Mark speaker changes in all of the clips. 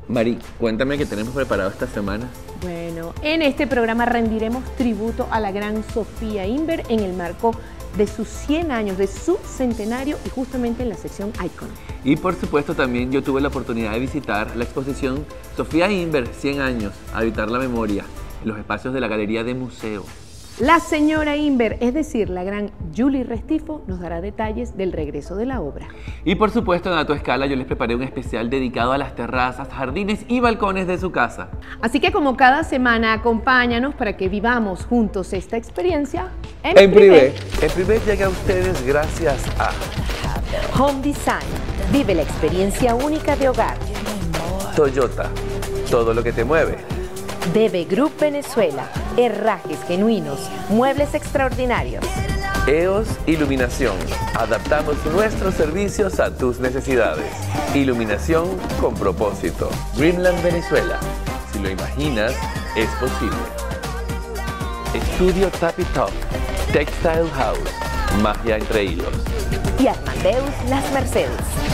Speaker 1: Mari, cuéntame qué tenemos preparado esta semana.
Speaker 2: Bueno, en este programa rendiremos tributo a la gran Sofía Inver en el marco de sus 100 años, de su centenario y justamente en la sección Icon.
Speaker 1: Y por supuesto también yo tuve la oportunidad de visitar la exposición Sofía Inver, 100 años, Habitar la Memoria, en los espacios de la Galería de Museo.
Speaker 2: La señora Inver, es decir, la gran Julie Restifo, nos dará detalles del regreso de la obra.
Speaker 1: Y por supuesto en A Tu Escala yo les preparé un especial dedicado a las terrazas, jardines y balcones de su casa.
Speaker 2: Así que como cada semana, acompáñanos para que vivamos juntos esta experiencia
Speaker 3: en Privé. En Privé llega a ustedes gracias a
Speaker 4: Home Design. Vive la experiencia única de hogar.
Speaker 3: Toyota. Todo lo que te mueve.
Speaker 4: DB Group Venezuela. Herrajes genuinos. Muebles extraordinarios.
Speaker 3: EOS Iluminación. Adaptamos nuestros servicios a tus necesidades. Iluminación con propósito. Greenland Venezuela. Si lo imaginas, es posible. Estudio Tappy Top. Textile House. Magia entre hilos.
Speaker 4: Y Armandeus Las Mercedes.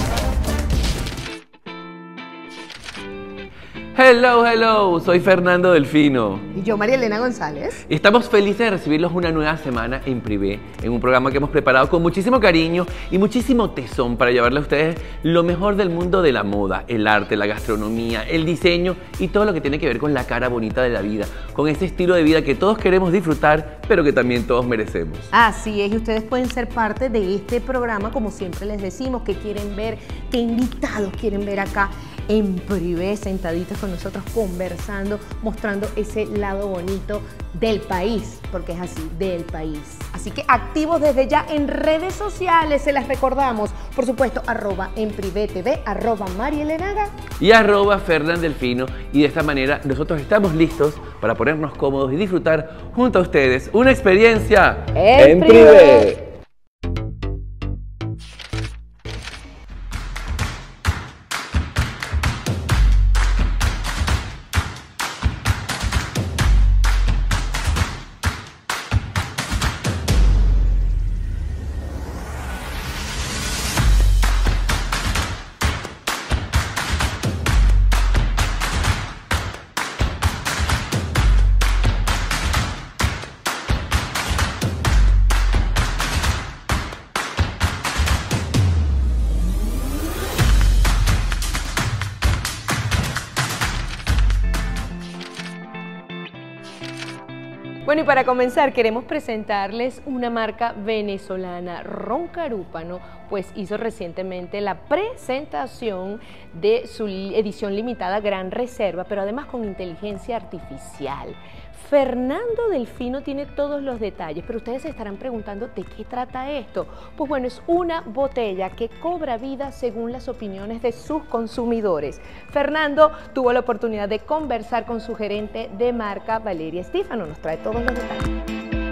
Speaker 1: Hello, hello, soy Fernando Delfino.
Speaker 2: Y yo, María Elena González.
Speaker 1: Estamos felices de recibirlos una nueva semana en Privé, en un programa que hemos preparado con muchísimo cariño y muchísimo tesón para llevarle a ustedes lo mejor del mundo de la moda, el arte, la gastronomía, el diseño y todo lo que tiene que ver con la cara bonita de la vida, con ese estilo de vida que todos queremos disfrutar, pero que también todos merecemos.
Speaker 2: Así es, y ustedes pueden ser parte de este programa, como siempre les decimos, que quieren ver, qué invitados quieren ver acá en Privé, sentaditos con nosotros, conversando, mostrando ese lado bonito del país, porque es así, del país. Así que activos desde ya en redes sociales, se las recordamos, por supuesto, @enprivetv, @marielenaga
Speaker 1: y @fernandelfino, y de esta manera nosotros estamos listos para ponernos cómodos y disfrutar junto a ustedes una experiencia
Speaker 2: en Privé. Bueno, y para comenzar queremos presentarles una marca venezolana, Ron Carúpano, pues hizo recientemente la presentación de su edición limitada Gran Reserva, pero además con inteligencia artificial. Fernando Delfino tiene todos los detalles, pero ustedes se estarán preguntando ¿de qué trata esto? Pues bueno, es una botella que cobra vida según las opiniones de sus consumidores. Fernando tuvo la oportunidad de conversar con su gerente de marca, Valeria Estífano, nos trae todos los detalles.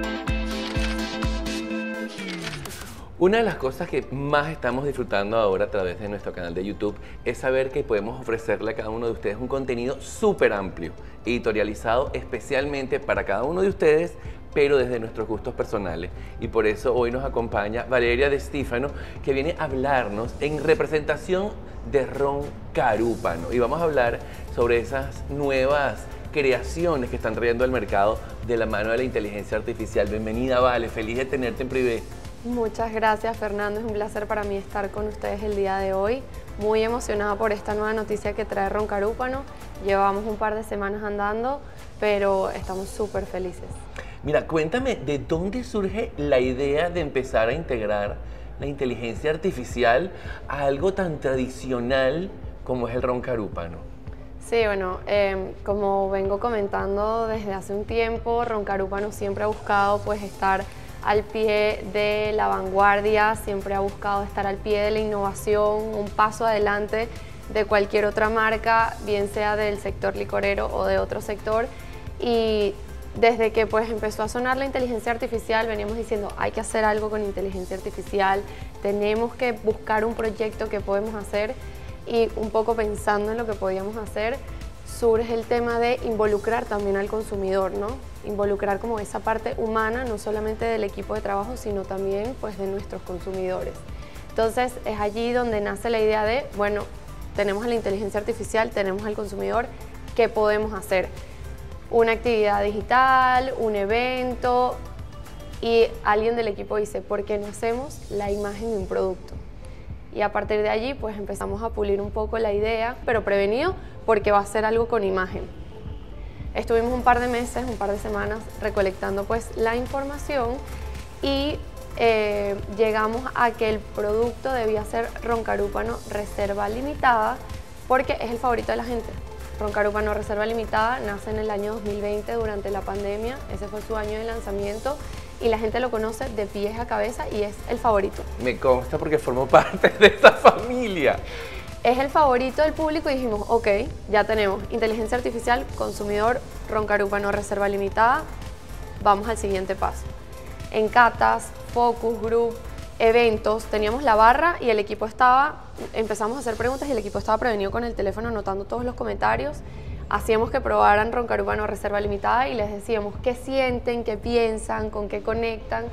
Speaker 1: Una de las cosas que más estamos disfrutando ahora a través de nuestro canal de YouTube es saber que podemos ofrecerle a cada uno de ustedes un contenido súper amplio, editorializado especialmente para cada uno de ustedes, pero desde nuestros gustos personales. Y por eso hoy nos acompaña Valeria de Estífano, que viene a hablarnos en representación de Ron Carúpano. Y vamos a hablar sobre esas nuevas creaciones que están trayendo al mercado de la mano de la inteligencia artificial. Bienvenida, Vale, feliz de tenerte en Privé.
Speaker 5: Muchas gracias, Fernando, es un placer para mí estar con ustedes el día de hoy. Muy emocionada por esta nueva noticia que trae Ron Carúpano. Llevamos un par de semanas andando, pero estamos súper felices.
Speaker 1: Mira, cuéntame, ¿de dónde surge la idea de empezar a integrar la inteligencia artificial a algo tan tradicional como es el Ron Carúpano?
Speaker 5: Sí, bueno, como vengo comentando desde hace un tiempo, Ron Carúpano siempre ha buscado pues estar al pie de la vanguardia, siempre ha buscado estar al pie de la innovación, un paso adelante de cualquier otra marca, bien sea del sector licorero o de otro sector. Y desde que pues empezó a sonar la inteligencia artificial, veníamos diciendo hay que hacer algo con inteligencia artificial, tenemos que buscar un proyecto que podemos hacer, y un poco pensando en lo que podíamos hacer, surge el tema de involucrar también al consumidor, ¿no? Involucrar como esa parte humana, no solamente del equipo de trabajo, sino también pues de nuestros consumidores. Entonces es allí donde nace la idea de, bueno, tenemos a la inteligencia artificial, tenemos al consumidor, ¿qué podemos hacer? Una actividad digital, un evento, y alguien del equipo dice, ¿por qué no hacemos la imagen de un producto? Y a partir de allí pues empezamos a pulir un poco la idea, pero prevenido porque va a ser algo con imagen. Estuvimos un par de meses, un par de semanas recolectando pues la información y llegamos a que el producto debía ser roncarúpano reserva limitada porque es el favorito de la gente. Roncarúpano reserva limitada nace en el año 2020 durante la pandemia, ese fue su año de lanzamiento y la gente lo conoce de pies a cabeza y es el favorito.
Speaker 1: Me consta porque formo parte de esta familia.
Speaker 5: Es el favorito del público y dijimos, ok, ya tenemos inteligencia artificial, consumidor, roncarúpano reserva limitada, vamos al siguiente paso. En catas, focus group, eventos, teníamos la barra y el equipo empezamos a hacer preguntas y el equipo estaba prevenido con el teléfono anotando todos los comentarios. Hacíamos que probaran roncarúpano reserva limitada y les decíamos qué sienten, qué piensan, con qué conectan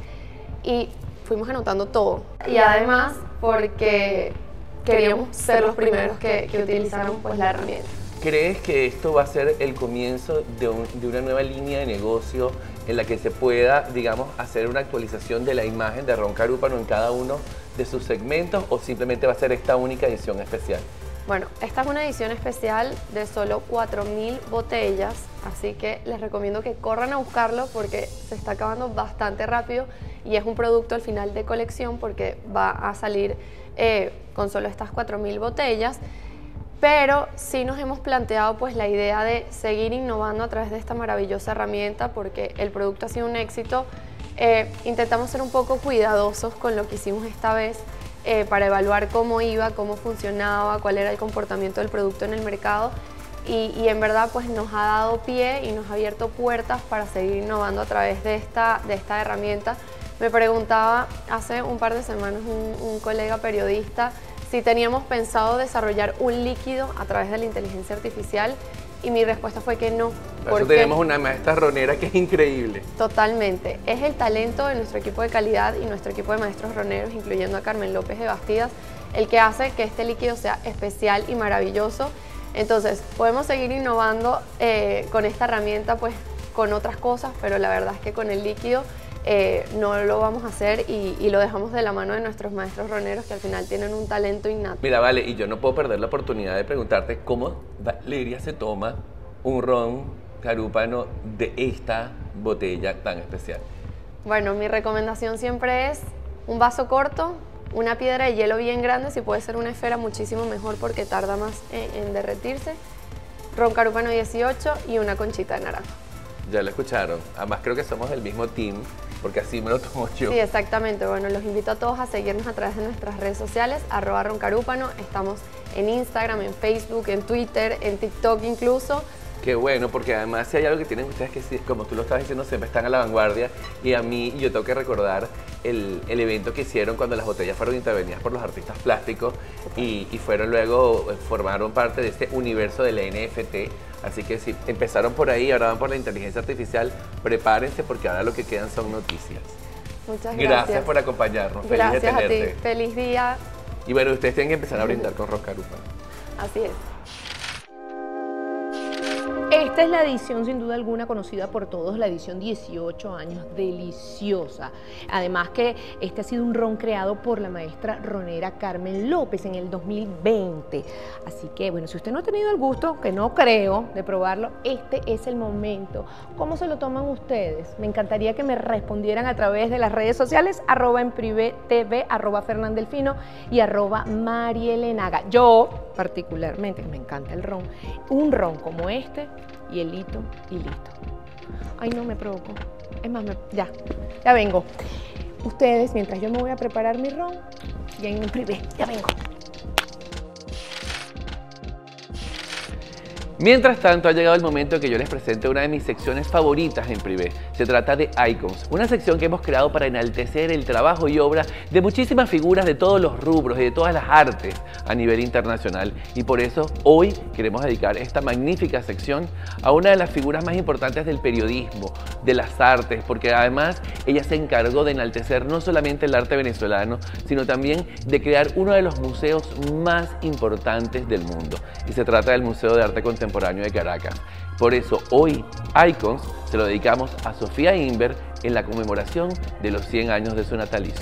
Speaker 5: y fuimos anotando todo. Y además porque queríamos ser los primeros que utilizaron pues, la herramienta.
Speaker 1: ¿Crees que esto va a ser el comienzo de una nueva línea de negocio en la que se pueda, digamos, hacer una actualización de la imagen de roncarúpano en cada uno de sus segmentos o simplemente va a ser esta única edición especial?
Speaker 5: Bueno, esta es una edición especial de solo 4.000 botellas, así que les recomiendo que corran a buscarlo porque se está acabando bastante rápido y es un producto al final de colección porque va a salir con solo estas 4.000 botellas. Pero sí nos hemos planteado pues la idea de seguir innovando a través de esta maravillosa herramienta porque el producto ha sido un éxito. Intentamos ser un poco cuidadosos con lo que hicimos esta vez para evaluar cómo iba, cómo funcionaba, cuál era el comportamiento del producto en el mercado y en verdad pues nos ha dado pie y nos ha abierto puertas para seguir innovando a través de esta herramienta. Me preguntaba hace un par de semanas un colega periodista si teníamos pensado desarrollar un líquido a través de la inteligencia artificial y mi respuesta fue que no.
Speaker 1: Por eso tenemos una maestra ronera que es increíble.
Speaker 5: Totalmente. Es el talento de nuestro equipo de calidad y nuestro equipo de maestros roneros, incluyendo a Carmen López de Bastidas, el que hace que este líquido sea especial y maravilloso. Entonces, podemos seguir innovando con esta herramienta, pues con otras cosas, pero la verdad es que con el líquido no lo vamos a hacer y lo dejamos de la mano de nuestros maestros roneros que al final tienen un talento innato.
Speaker 1: Mira, Vale, y yo no puedo perder la oportunidad de preguntarte cómo Valeria se toma un ron carúpano de esta botella tan especial.
Speaker 5: Bueno, mi recomendación siempre es un vaso corto, una piedra de hielo bien grande, si puede ser una esfera muchísimo mejor porque tarda más en derretirse, ron carúpano 18 y una conchita de naranja.
Speaker 1: Ya lo escucharon, además creo que somos del mismo team, porque así me lo tomo yo.
Speaker 5: Sí, exactamente. Bueno, los invito a todos a seguirnos a través de nuestras redes sociales, @roncarúpano. Estamos en Instagram, en Facebook, en Twitter, en TikTok incluso.
Speaker 1: Qué bueno, porque además si hay algo que tienen ustedes que, como tú lo estabas diciendo, siempre están a la vanguardia. Y a mí, yo tengo que recordar el evento que hicieron cuando las botellas fueron intervenidas por los artistas plásticos y fueron luego, formaron parte de este universo del NFT. Así que si empezaron por ahí, ahora van por la inteligencia artificial, prepárense porque ahora lo que quedan son noticias.
Speaker 5: Muchas gracias.
Speaker 1: Gracias por acompañarnos.
Speaker 5: Gracias
Speaker 1: Feliz de tenerte.
Speaker 5: a ti. Feliz día.
Speaker 1: Y bueno, ustedes tienen que empezar a brindar con roncarúpano.
Speaker 5: Así es.
Speaker 2: Esta es la edición sin duda alguna conocida por todos, la edición 18 años, deliciosa. Además que este ha sido un ron creado por la maestra ronera Carmen López en el 2020. Así que bueno, si usted no ha tenido el gusto, que no creo, de probarlo, este es el momento. ¿Cómo se lo toman ustedes? Me encantaría que me respondieran a través de las redes sociales, @enprivetv, @fernandelfino y @marielenaga. Yo particularmente, que me encanta el ron, un ron como este, hielito y listo. Ay, no, me provocó. Es más, ya vengo. Ustedes, mientras yo me voy a preparar mi ron, ya en un privé, ya vengo.
Speaker 1: Mientras tanto, ha llegado el momento en que yo les presente una de mis secciones favoritas en Privé. Se trata de Icons, una sección que hemos creado para enaltecer el trabajo y obra de muchísimas figuras de todos los rubros y de todas las artes a nivel internacional. Y por eso hoy queremos dedicar esta magnífica sección a una de las figuras más importantes del periodismo, de las artes, porque además ella se encargó de enaltecer no solamente el arte venezolano, sino también de crear uno de los museos más importantes del mundo. Y se trata del Museo de Arte Contemporáneo de Caracas. Por eso hoy Icons se lo dedicamos a Sofía Inver en la conmemoración de los 100 años de su natalicio.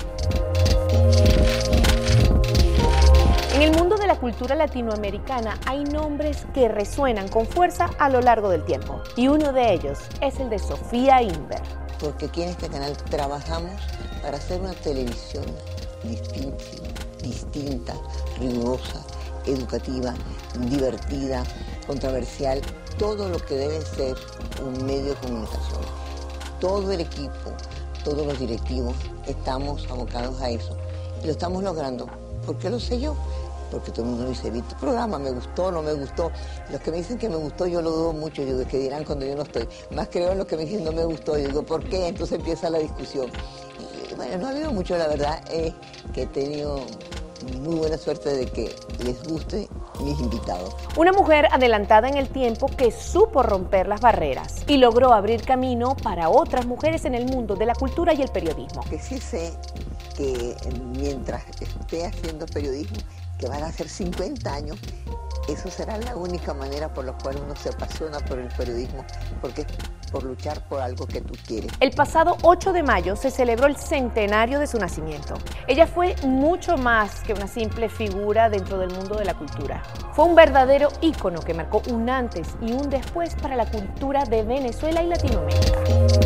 Speaker 2: En el mundo de la cultura latinoamericana hay nombres que resuenan con fuerza a lo largo del tiempo y uno de ellos es el de Sofía Inver.
Speaker 6: Porque aquí en este canal trabajamos para hacer una televisión distinta, rigurosa, educativa, divertida, controversial, todo lo que debe ser un medio de comunicación. Todo el equipo, todos los directivos estamos abocados a eso y lo estamos logrando. ¿Por qué lo sé yo? Porque todo el mundo me dice, ¿viste el programa? ¿Me gustó? ¿No me gustó? Los que me dicen que me gustó, yo lo dudo mucho. Yo digo, ¿qué dirán cuando yo no estoy? Más creo en los que me dicen no me gustó. Yo digo, ¿por qué? Entonces empieza la discusión. Y, bueno, no ha habido mucho, la verdad es que he tenido muy buena suerte de que les guste mis invitados.
Speaker 2: Una mujer adelantada en el tiempo que supo romper las barreras y logró abrir camino para otras mujeres en el mundo de la cultura y el periodismo.
Speaker 6: Que sí sé que mientras esté haciendo periodismo, que van a ser 50 años, eso será la única manera por la cual uno se apasiona por el periodismo, porque es por luchar por algo que tú quieres.
Speaker 2: El pasado 8 de mayo se celebró el centenario de su nacimiento. Ella fue mucho más que una simple figura dentro del mundo de la cultura. Fue un verdadero ícono que marcó un antes y un después para la cultura de Venezuela y Latinoamérica.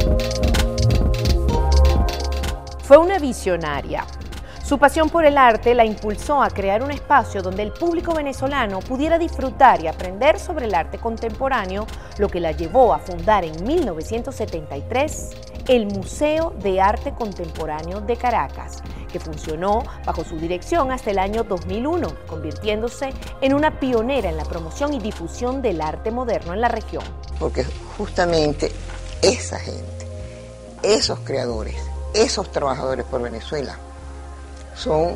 Speaker 2: Fue una visionaria. Su pasión por el arte la impulsó a crear un espacio donde el público venezolano pudiera disfrutar y aprender sobre el arte contemporáneo, lo que la llevó a fundar en 1973 el Museo de Arte Contemporáneo de Caracas, que funcionó bajo su dirección hasta el año 2001, convirtiéndose en una pionera en la promoción y difusión del arte moderno en la región.
Speaker 6: Porque justamente esa gente, esos creadores, esos trabajadores por Venezuela, son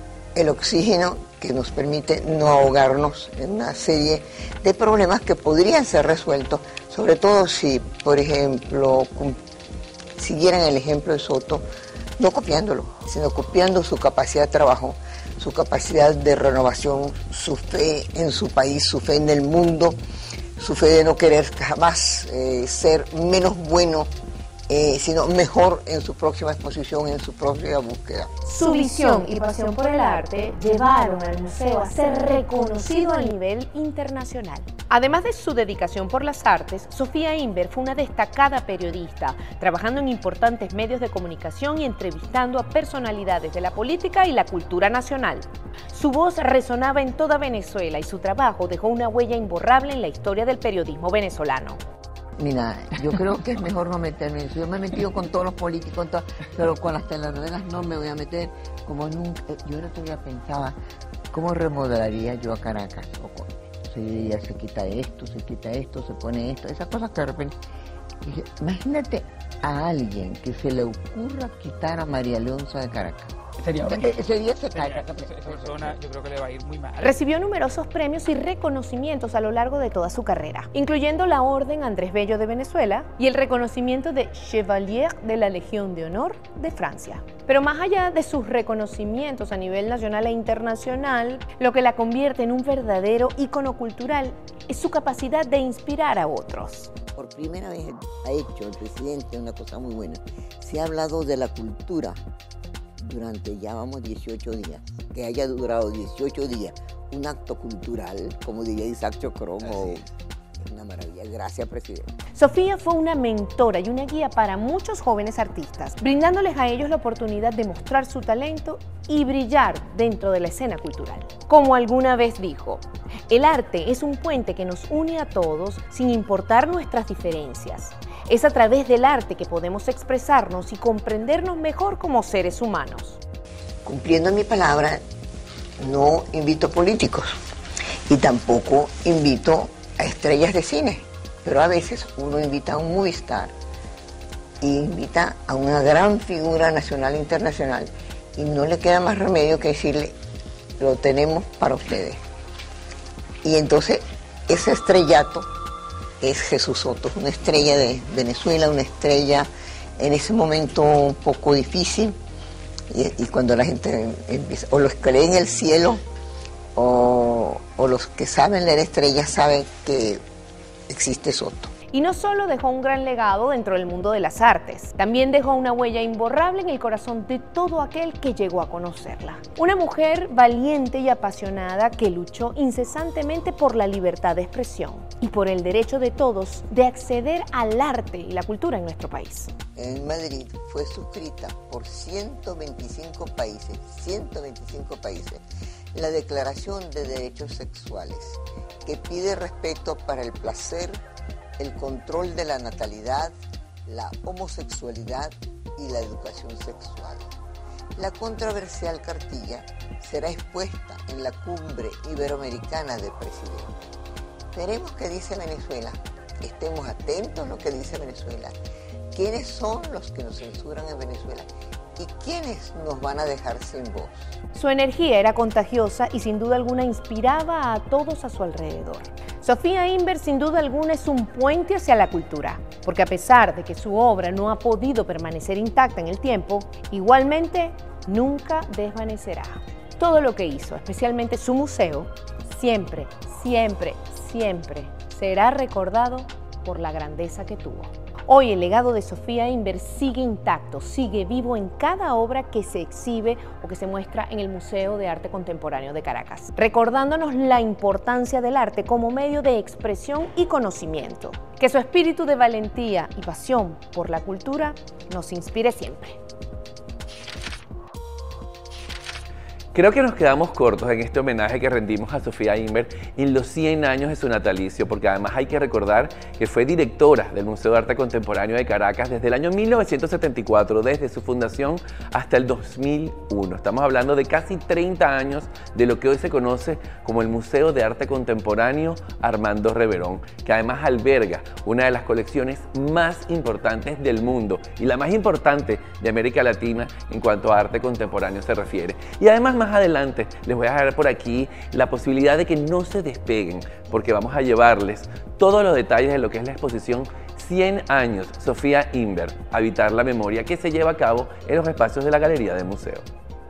Speaker 6: el oxígeno que nos permite no ahogarnos en una serie de problemas que podrían ser resueltos, sobre todo si, por ejemplo, siguieran el ejemplo de Soto, no copiándolo, sino copiando su capacidad de trabajo, su capacidad de renovación, su fe en su país, su fe en el mundo, su fe de no querer jamás ser menos bueno, sino mejor en su próxima exposición, en su próxima búsqueda.
Speaker 2: Su visión y pasión por el arte llevaron al museo a ser reconocido a nivel internacional. Además de su dedicación por las artes, Sofía Inver fue una destacada periodista, trabajando en importantes medios de comunicación y entrevistando a personalidades de la política y la cultura nacional. Su voz resonaba en toda Venezuela y su trabajo dejó una huella imborrable en la historia del periodismo venezolano.
Speaker 6: Mira, yo creo que es mejor no meterme en eso. Yo me he metido con todos los políticos, pero con las telenovelas no me voy a meter como nunca. Yo el otro día pensaba, ¿cómo remodelaría yo a Caracas? Yo diría, se quita esto, se pone esto, esas cosas que de repente... Dije, imagínate a alguien que se le ocurra quitar a María Leonza de Caracas. Ese día se cae.
Speaker 7: Esa persona yo creo que le va a ir muy mal.
Speaker 2: Recibió numerosos premios y reconocimientos a lo largo de toda su carrera, incluyendo la Orden Andrés Bello de Venezuela y el reconocimiento de Chevalier de la Legión de Honor de Francia. Pero más allá de sus reconocimientos a nivel nacional e internacional, lo que la convierte en un verdadero ícono cultural es su capacidad de inspirar a otros.
Speaker 6: Por primera vez ha hecho el presidente una cosa muy buena. Se ha hablado de la cultura durante, ya vamos, 18 días. Que haya durado 18 días un acto cultural, como diría Isaac Chocrón, es una maravilla. Gracias, presidente.
Speaker 2: Sofía fue una mentora y una guía para muchos jóvenes artistas, brindándoles a ellos la oportunidad de mostrar su talento y brillar dentro de la escena cultural. Como alguna vez dijo, el arte es un puente que nos une a todos sin importar nuestras diferencias. Es a través del arte que podemos expresarnos y comprendernos mejor como seres humanos.
Speaker 6: Cumpliendo mi palabra, no invito políticos y tampoco invito a estrellas de cine, pero a veces uno invita a un movie star y invita a una gran figura nacional e internacional y no le queda más remedio que decirle, lo tenemos para ustedes. Y entonces ese estrellato es Jesús Soto, una estrella de Venezuela, una estrella en ese momento un poco difícil, y cuando la gente empieza, o los que leen el cielo, o los que saben leer estrellas saben que existe Soto.
Speaker 2: Y no solo dejó un gran legado dentro del mundo de las artes, también dejó una huella imborrable en el corazón de todo aquel que llegó a conocerla. Una mujer valiente y apasionada que luchó incesantemente por la libertad de expresión y por el derecho de todos de acceder al arte y la cultura en nuestro país.
Speaker 6: En Madrid fue suscrita por 125 países, la Declaración de Derechos Sexuales, que pide respeto para el placer, el control de la natalidad, la homosexualidad y la educación sexual. La controversial cartilla será expuesta en la Cumbre Iberoamericana de Presidentes. Veremos qué dice Venezuela, estemos atentos a lo que dice Venezuela, quiénes son los que nos censuran en Venezuela y quiénes nos van a dejar sin voz.
Speaker 2: Su energía era contagiosa y sin duda alguna inspiraba a todos a su alrededor. Sofía Inver sin duda alguna es un puente hacia la cultura, porque a pesar de que su obra no ha podido permanecer intacta en el tiempo, igualmente nunca desvanecerá. Todo lo que hizo, especialmente su museo, siempre será recordado por la grandeza que tuvo. Hoy el legado de Sofía Inver sigue intacto, sigue vivo en cada obra que se exhibe o que se muestra en el Museo de Arte Contemporáneo de Caracas, recordándonos la importancia del arte como medio de expresión y conocimiento. Que su espíritu de valentía y pasión por la cultura nos inspire siempre.
Speaker 1: Creo que nos quedamos cortos en este homenaje que rendimos a Sofía Inver en los 100 años de su natalicio, porque además hay que recordar que fue directora del Museo de Arte Contemporáneo de Caracas desde el año 1974, desde su fundación hasta el 2001. Estamos hablando de casi 30 años de lo que hoy se conoce como el Museo de Arte Contemporáneo Armando Reverón, que además alberga una de las colecciones más importantes del mundo y la más importante de América Latina en cuanto a arte contemporáneo se refiere. Y además más adelante les voy a dejar por aquí la posibilidad de que no se despeguen, porque vamos a llevarles todos los detalles de lo que es la exposición 100 años Sofía Inver, Habitar la Memoria, que se lleva a cabo en los espacios de la Galería del Museo.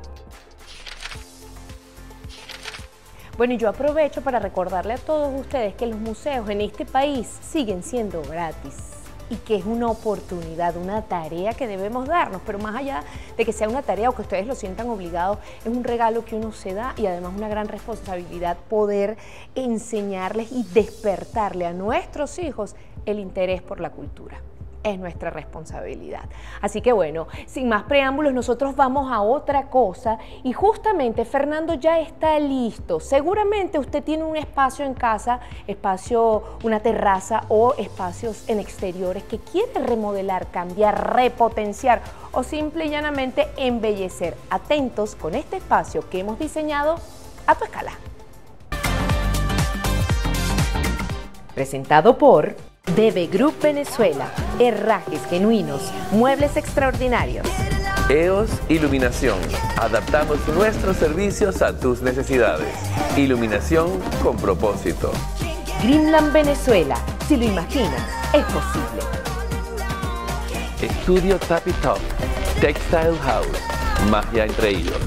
Speaker 2: Bueno, y yo aprovecho para recordarle a todos ustedes que los museos en este país siguen siendo gratis y que es una oportunidad, una tarea que debemos darnos, pero más allá de que sea una tarea o que ustedes lo sientan obligados, es un regalo que uno se da y además una gran responsabilidad poder enseñarles y despertarle a nuestros hijos el interés por la cultura. Es nuestra responsabilidad. Así que bueno, sin más preámbulos, nosotros vamos a otra cosa y justamente Fernando ya está listo. Seguramente usted tiene un espacio en casa, una terraza o espacios en exteriores que quiere remodelar, cambiar, repotenciar o simple y llanamente embellecer. Atentos con este espacio que hemos diseñado a tu escala. Presentado por DB Group Venezuela, herrajes genuinos, muebles extraordinarios.
Speaker 3: EOS Iluminación. Adaptamos nuestros servicios a tus necesidades. Iluminación con propósito.
Speaker 4: Greenland Venezuela. Si lo imaginas, es posible.
Speaker 3: Estudio Tappy Top. Textile House. Magia entre hilos.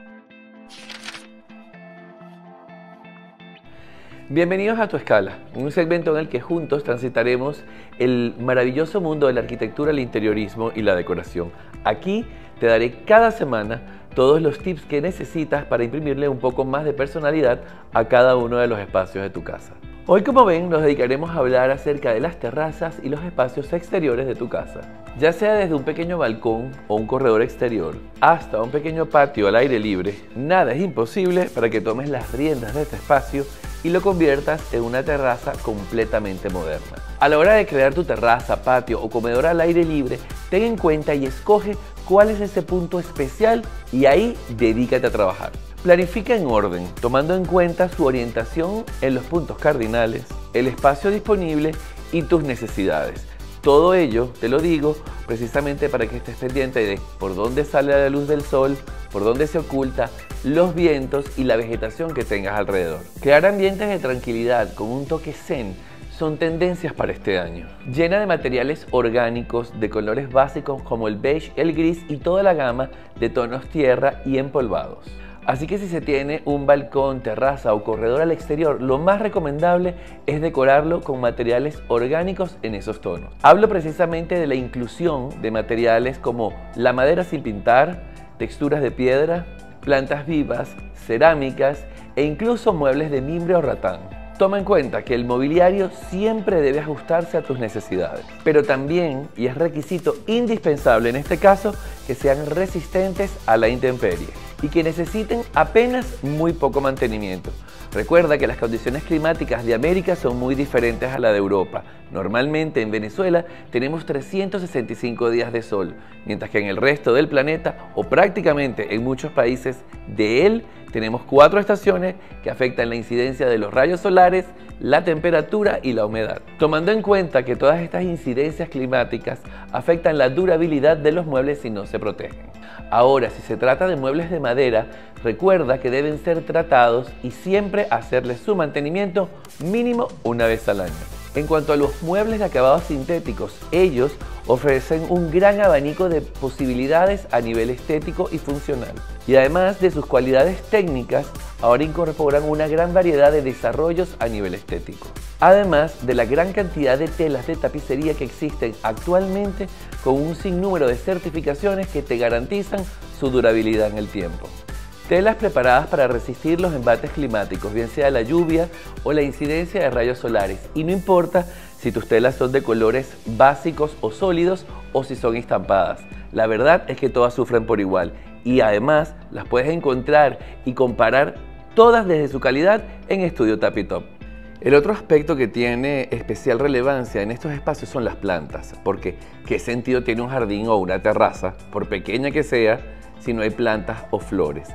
Speaker 1: Bienvenidos a Tu Escala, un segmento en el que juntos transitaremos el maravilloso mundo de la arquitectura, el interiorismo y la decoración. Aquí te daré cada semana todos los tips que necesitas para imprimirle un poco más de personalidad a cada uno de los espacios de tu casa. Hoy, como ven, nos dedicaremos a hablar acerca de las terrazas y los espacios exteriores de tu casa. Ya sea desde un pequeño balcón o un corredor exterior, hasta un pequeño patio al aire libre, nada es imposible para que tomes las riendas de este espacio y lo conviertas en una terraza completamente moderna. A la hora de crear tu terraza, patio o comedor al aire libre, ten en cuenta y escoge cuál es ese punto especial y ahí dedícate a trabajar. Planifica en orden, tomando en cuenta su orientación en los puntos cardinales, el espacio disponible y tus necesidades. Todo ello, te lo digo, precisamente para que estés pendiente de por dónde sale la luz del sol, por dónde se oculta, los vientos y la vegetación que tengas alrededor. Crear ambientes de tranquilidad con un toque zen son tendencias para este año. Llena de materiales orgánicos, de colores básicos como el beige, el gris y toda la gama de tonos tierra y empolvados. Así que si se tiene un balcón, terraza o corredor al exterior, lo más recomendable es decorarlo con materiales orgánicos en esos tonos. Hablo precisamente de la inclusión de materiales como la madera sin pintar, texturas de piedra, plantas vivas, cerámicas e incluso muebles de mimbre o ratán. Toma en cuenta que el mobiliario siempre debe ajustarse a tus necesidades, pero también, y es requisito indispensable en este caso, que sean resistentes a la intemperie y que necesiten apenas muy poco mantenimiento. Recuerda que las condiciones climáticas de América son muy diferentes a la de Europa. Normalmente en Venezuela tenemos 365 días de sol, mientras que en el resto del planeta, o prácticamente en muchos países de él, tenemos 4 estaciones que afectan la incidencia de los rayos solares, la temperatura y la humedad. Tomando en cuenta que todas estas incidencias climáticas afectan la durabilidad de los muebles si no se protegen. Ahora, si se trata de muebles de madera, recuerda que deben ser tratados y siempre hacerles su mantenimiento mínimo una vez al año. En cuanto a los muebles de acabados sintéticos, ellos ofrecen un gran abanico de posibilidades a nivel estético y funcional. Y además de sus cualidades técnicas, ahora incorporan una gran variedad de desarrollos a nivel estético. Además de la gran cantidad de telas de tapicería que existen actualmente con un sinnúmero de certificaciones que te garantizan su durabilidad en el tiempo. Telas preparadas para resistir los embates climáticos, bien sea la lluvia o la incidencia de rayos solares. Y no importa si tus telas son de colores básicos o sólidos o si son estampadas. La verdad es que todas sufren por igual y además las puedes encontrar y comparar todas desde su calidad en Estudio Tapitop. El otro aspecto que tiene especial relevancia en estos espacios son las plantas, porque ¿qué sentido tiene un jardín o una terraza, por pequeña que sea, si no hay plantas o flores?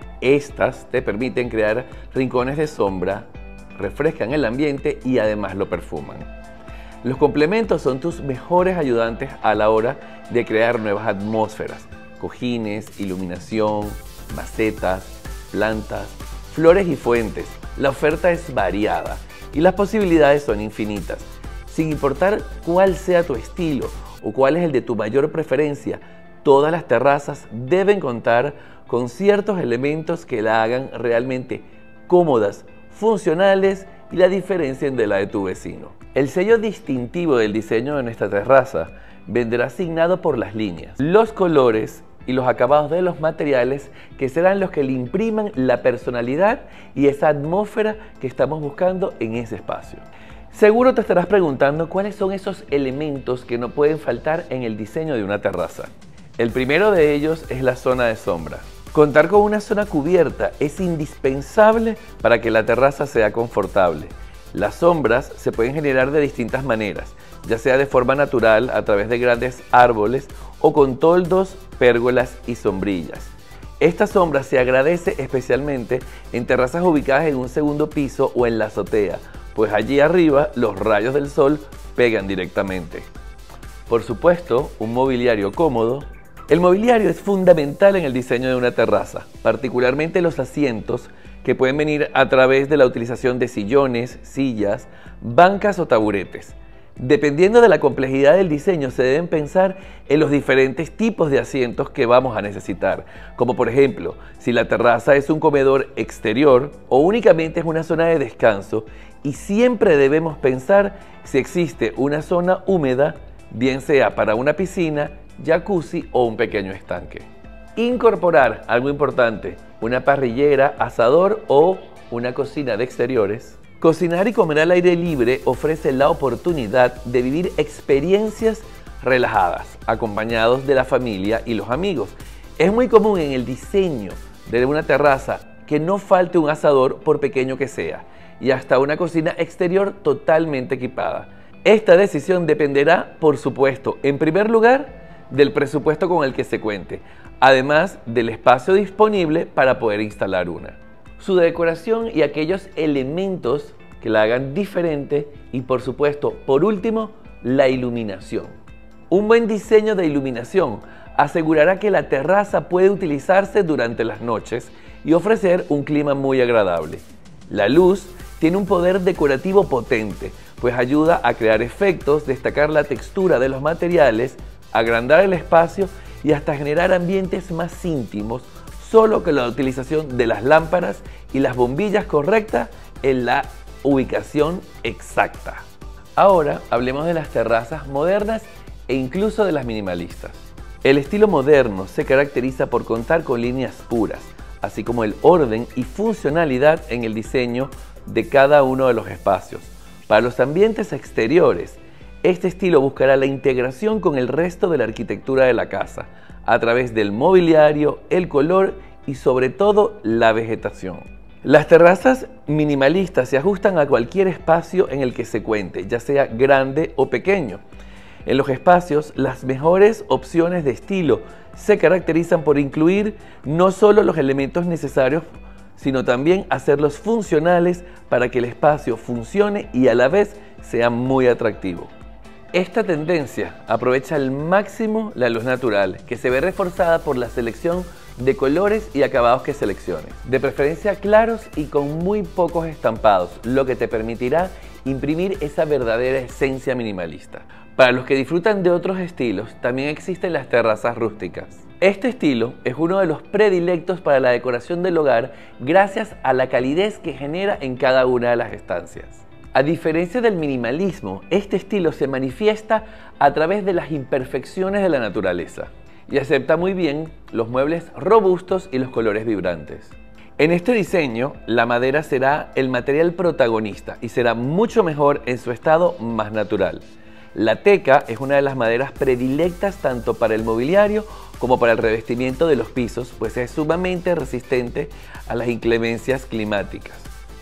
Speaker 1: Estas te permiten crear rincones de sombra, refrescan el ambiente y además lo perfuman. Los complementos son tus mejores ayudantes a la hora de crear nuevas atmósferas. Cojines, iluminación, macetas, plantas, flores y fuentes. La oferta es variada y las posibilidades son infinitas. Sin importar cuál sea tu estilo o cuál es el de tu mayor preferencia, todas las terrazas deben contar con ciertos elementos que la hagan realmente cómodas, funcionales y la diferencien de la de tu vecino. El sello distintivo del diseño de nuestra terraza vendrá asignado por las líneas, los colores y los acabados de los materiales que serán los que le impriman la personalidad y esa atmósfera que estamos buscando en ese espacio. Seguro te estarás preguntando cuáles son esos elementos que no pueden faltar en el diseño de una terraza. El primero de ellos es la zona de sombra. Contar con una zona cubierta es indispensable para que la terraza sea confortable. Las sombras se pueden generar de distintas maneras, ya sea de forma natural a través de grandes árboles o con toldos, pérgolas y sombrillas. Esta sombra se agradece especialmente en terrazas ubicadas en un segundo piso o en la azotea, pues allí arriba los rayos del sol pegan directamente. Por supuesto, un mobiliario cómodo. El mobiliario es fundamental en el diseño de una terraza, particularmente los asientos que pueden venir a través de la utilización de sillones, sillas, bancas o taburetes. Dependiendo de la complejidad del diseño, se deben pensar en los diferentes tipos de asientos que vamos a necesitar, como por ejemplo, si la terraza es un comedor exterior o únicamente es una zona de descanso, y siempre debemos pensar si existe una zona húmeda, bien sea para una piscina, jacuzzi o un pequeño estanque. Incorporar, algo importante, una parrillera, asador o una cocina de exteriores. Cocinar y comer al aire libre ofrece la oportunidad de vivir experiencias relajadas, acompañados de la familia y los amigos. Es muy común en el diseño de una terraza que no falte un asador por pequeño que sea y hasta una cocina exterior totalmente equipada. Esta decisión dependerá, por supuesto, en primer lugar, del presupuesto con el que se cuente. además del espacio disponible para poder instalar una. Su decoración y aquellos elementos que la hagan diferente y, por supuesto, por último, la iluminación. Un buen diseño de iluminación asegurará que la terraza puede utilizarse durante las noches y ofrecer un clima muy agradable. La luz tiene un poder decorativo potente, pues ayuda a crear efectos, destacar la textura de los materiales, agrandar el espacio y hasta generar ambientes más íntimos, solo con la utilización de las lámparas y las bombillas correctas en la ubicación exacta. Ahora hablemos de las terrazas modernas e incluso de las minimalistas. El estilo moderno se caracteriza por contar con líneas puras, así como el orden y funcionalidad en el diseño de cada uno de los espacios. Para los ambientes exteriores, este estilo buscará la integración con el resto de la arquitectura de la casa, a través del mobiliario, el color y sobre todo la vegetación. Las terrazas minimalistas se ajustan a cualquier espacio en el que se cuente, ya sea grande o pequeño. En los espacios, las mejores opciones de estilo se caracterizan por incluir no solo los elementos necesarios, sino también hacerlos funcionales para que el espacio funcione y a la vez sea muy atractivo. Esta tendencia aprovecha al máximo la luz natural, que se ve reforzada por la selección de colores y acabados que selecciones, de preferencia claros y con muy pocos estampados, lo que te permitirá imprimir esa verdadera esencia minimalista. Para los que disfrutan de otros estilos, también existen las terrazas rústicas. Este estilo es uno de los predilectos para la decoración del hogar gracias a la calidez que genera en cada una de las estancias. A diferencia del minimalismo, este estilo se manifiesta a través de las imperfecciones de la naturaleza y acepta muy bien los muebles robustos y los colores vibrantes. En este diseño, la madera será el material protagonista y será mucho mejor en su estado más natural. La teca es una de las maderas predilectas tanto para el mobiliario como para el revestimiento de los pisos, pues es sumamente resistente a las inclemencias climáticas.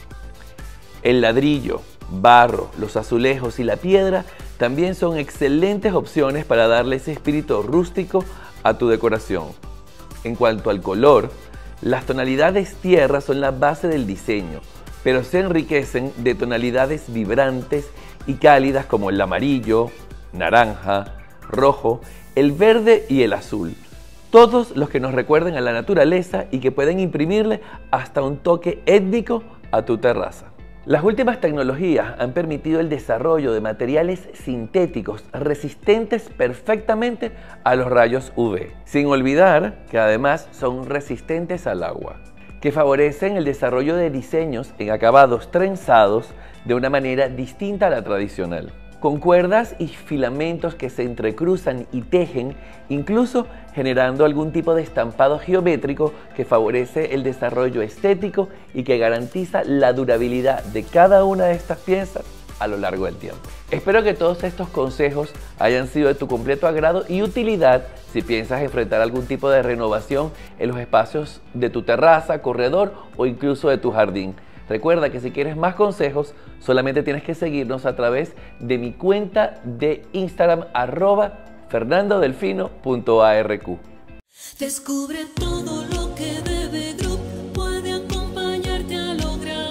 Speaker 1: El ladrillo, barro, los azulejos y la piedra también son excelentes opciones para darle ese espíritu rústico a tu decoración. En cuanto al color, las tonalidades tierra son la base del diseño, pero se enriquecen de tonalidades vibrantes y cálidas como el amarillo, naranja, rojo, el verde y el azul. Todos los que nos recuerden a la naturaleza y que pueden imprimirle hasta un toque étnico a tu terraza. Las últimas tecnologías han permitido el desarrollo de materiales sintéticos resistentes perfectamente a los rayos UV, sin olvidar que además son resistentes al agua, que favorecen el desarrollo de diseños en acabados trenzados de una manera distinta a la tradicional, con cuerdas y filamentos que se entrecruzan y tejen, incluso generando algún tipo de estampado geométrico que favorece el desarrollo estético y que garantiza la durabilidad de cada una de estas piezas a lo largo del tiempo. Espero que todos estos consejos hayan sido de tu completo agrado y utilidad si piensas enfrentar algún tipo de renovación en los espacios de tu terraza, corredor o incluso de tu jardín. Recuerda que si quieres más consejos, solamente tienes que seguirnos a través de mi cuenta de Instagram @fernandodelfino.arq.
Speaker 8: Descubre todo lo que DB Group puede acompañarte a lograr.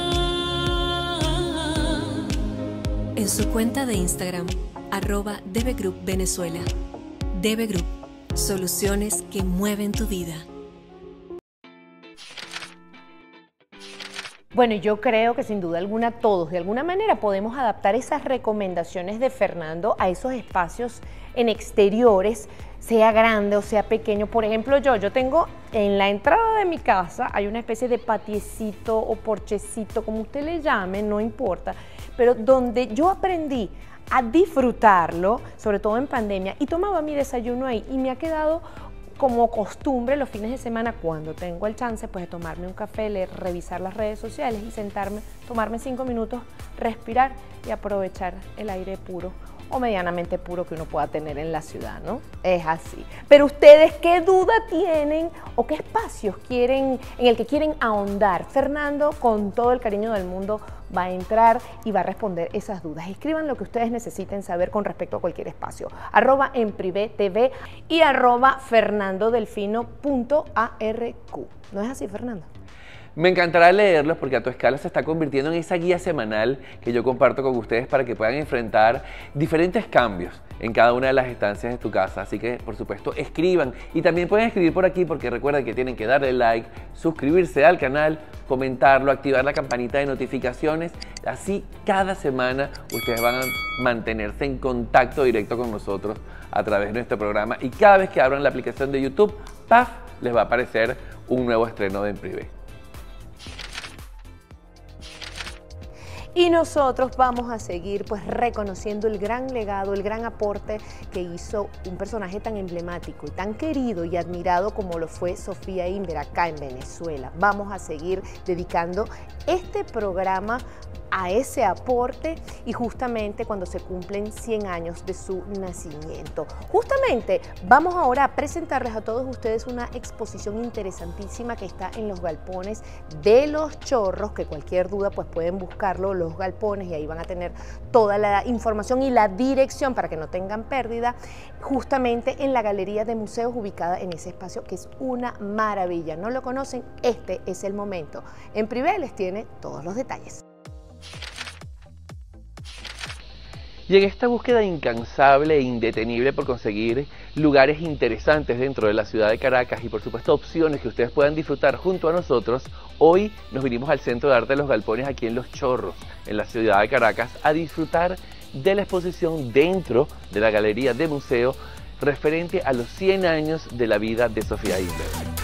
Speaker 8: En su cuenta de Instagram, @DB Group Venezuela. DB Group, soluciones que mueven tu vida.
Speaker 2: Bueno, yo creo que sin duda alguna todos de alguna manera podemos adaptar esas recomendaciones de Fernando a esos espacios en exteriores, sea grande o sea pequeño. Por ejemplo, yo tengo en la entrada de mi casa, hay una especie de patiecito o porchecito, como usted le llame, no importa, pero donde yo aprendí a disfrutarlo, sobre todo en pandemia, y tomaba mi desayuno ahí y me ha quedado como costumbre los fines de semana, cuando tengo el chance, pues de tomarme un café, leer, revisar las redes sociales y sentarme, tomarme 5 minutos, respirar y aprovechar el aire puro. o medianamente puro que uno pueda tener en la ciudad, ¿no? Es así. Pero ustedes, ¿qué duda tienen o qué espacios quieren, en el que quieren ahondar? Fernando, con todo el cariño del mundo, va a entrar y va a responder esas dudas. Escriban lo que ustedes necesiten saber con respecto a cualquier espacio. @enprivé.tv y @fernandodelfino.arq. ¿No es así, Fernando?
Speaker 1: Me encantará leerlos porque A Tu Escala se está convirtiendo en esa guía semanal que yo comparto con ustedes para que puedan enfrentar diferentes cambios en cada una de las estancias de tu casa. Así que, por supuesto, escriban. Y también pueden escribir por aquí porque recuerden que tienen que darle like, suscribirse al canal, comentarlo, activar la campanita de notificaciones. Así, cada semana ustedes van a mantenerse en contacto directo con nosotros a través de nuestro programa. Y cada vez que abran la aplicación de YouTube, ¡paf!, les va a aparecer un nuevo estreno de En Privé.
Speaker 2: Y nosotros vamos a seguir pues reconociendo el gran legado, el gran aporte que hizo un personaje tan emblemático y tan querido y admirado como lo fue Sofía Inver acá en Venezuela. Vamos a seguir dedicando este programa a ese aporte y justamente cuando se cumplen 100 años de su nacimiento. Justamente vamos ahora a presentarles a todos ustedes una exposición interesantísima que está en los galpones de Los Chorros, que cualquier duda pues pueden buscarlo, Los Galpones, y ahí van a tener toda la información y la dirección para que no tengan pérdida, justamente en la Galería de Museos ubicada en ese espacio que es una maravilla. ¿No lo conocen? Este es el momento. En Privé les tiene todos los detalles.
Speaker 1: Y en esta búsqueda incansable e indetenible por conseguir lugares interesantes dentro de la ciudad de Caracas y por supuesto opciones que ustedes puedan disfrutar junto a nosotros, hoy nos vinimos al Centro de Arte de los Galpones aquí en Los Chorros, en la ciudad de Caracas, a disfrutar de la exposición dentro de la Galería de Museo referente a los 100 años de la vida de Sofía Inver.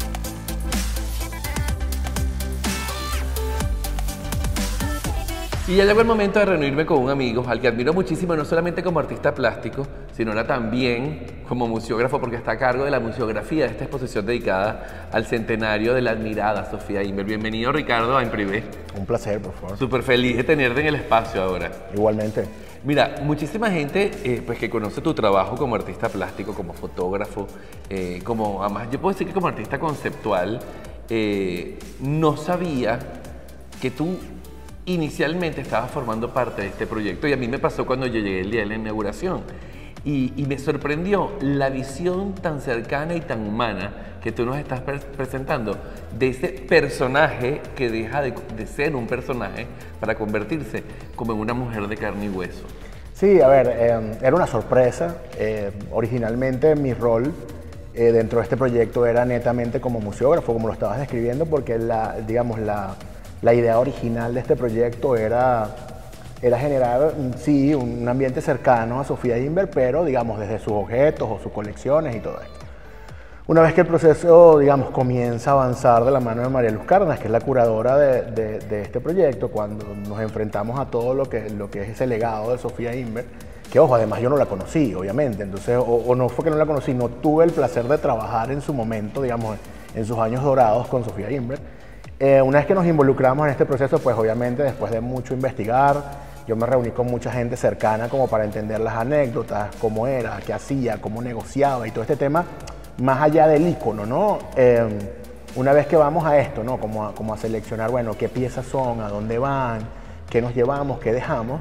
Speaker 1: Y ya llegó el momento de reunirme con un amigo al que admiro muchísimo, no solamente como artista plástico, sino ahora también como museógrafo, porque está a cargo de la museografía de esta exposición dedicada al centenario de la admirada Sofía Inver. Bienvenido, Ricardo, a En Privé.
Speaker 9: Un placer, por favor.
Speaker 1: Súper feliz de tenerte en el espacio ahora.
Speaker 9: Igualmente.
Speaker 1: Mira, muchísima gente pues que conoce tu trabajo como artista plástico, como fotógrafo, como, además, yo puedo decir que como artista conceptual, no sabía que tú inicialmente estaba formando parte de este proyecto y a mí me pasó cuando yo llegué el día de la inauguración y me sorprendió la visión tan cercana y tan humana que tú nos estás presentando de ese personaje que deja de ser un personaje para convertirse como en una mujer de carne y hueso.
Speaker 9: Sí, a ver, era una sorpresa. Originalmente mi rol dentro de este proyecto era netamente como museógrafo, como lo estabas describiendo, porque la idea original de este proyecto era generar, sí, un ambiente cercano a Sofía Inver, pero, digamos, desde sus objetos o sus colecciones y todo esto. Una vez que el proceso, digamos, comienza a avanzar de la mano de María Luz Cárdenas, que es la curadora de este proyecto, cuando nos enfrentamos a todo lo que es ese legado de Sofía Inver, que, ojo, además yo no la conocí, obviamente, entonces, o no fue que no la conocí, no tuve el placer de trabajar en su momento, digamos, en sus años dorados con Sofía Inver. Una vez que nos involucramos en este proceso, pues obviamente después de mucho investigar, yo me reuní con mucha gente cercana como para entender las anécdotas, cómo era, qué hacía, cómo negociaba y todo este tema, más allá del ícono, ¿no? Una vez que vamos a esto, ¿no? Como a seleccionar, bueno, qué piezas son, a dónde van, qué nos llevamos, qué dejamos,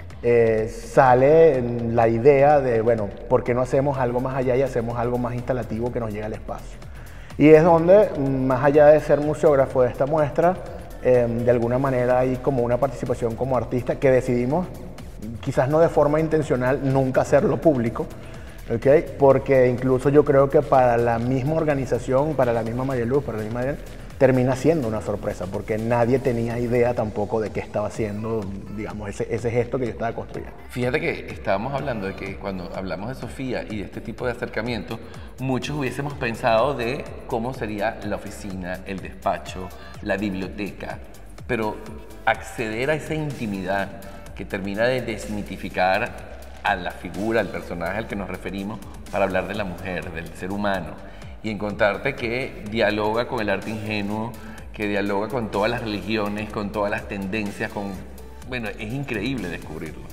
Speaker 9: sale la idea de, bueno, ¿por qué no hacemos algo más allá y hacemos algo más instalativo que nos llegue al espacio? Y es donde, más allá de ser museógrafo de esta muestra, de alguna manera hay como una participación como artista que decidimos, quizás no de forma intencional, nunca hacerlo público, ¿okay? Porque incluso yo creo que para la misma organización, para la misma María Luz, para la misma Adriana, termina siendo una sorpresa, porque nadie tenía idea tampoco de qué estaba haciendo, digamos, ese gesto que yo estaba construyendo.
Speaker 1: Fíjate que estábamos hablando de que cuando hablamos de Sofía y de este tipo de acercamiento, muchos hubiésemos pensado de cómo sería la oficina, el despacho, la biblioteca, pero acceder a esa intimidad que termina de desmitificar a la figura, al personaje al que nos referimos para hablar de la mujer, del ser humano, y encontrarte que dialoga con el arte ingenuo, que dialoga con todas las religiones, con todas las tendencias, bueno, es increíble descubrirlo.